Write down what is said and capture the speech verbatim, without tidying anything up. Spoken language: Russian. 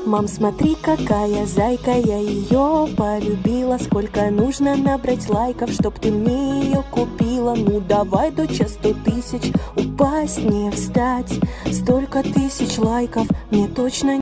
Мам, смотри, какая зайка, я ее полюбила. Сколько нужно набрать лайков, чтоб ты мне ее купила? Ну давай, доча, сто тысяч, упасть не встать. Столько тысяч лайков мне точно